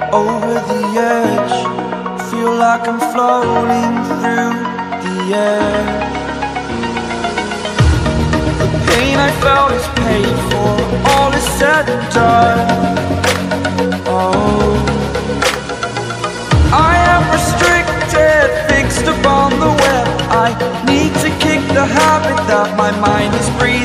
over the edge. Feel like I'm floating through the air. The pain I felt is paid for, all is said and done. Oh, I am restricted, fixed upon the web. I need to kick the habit that my mind is breathing.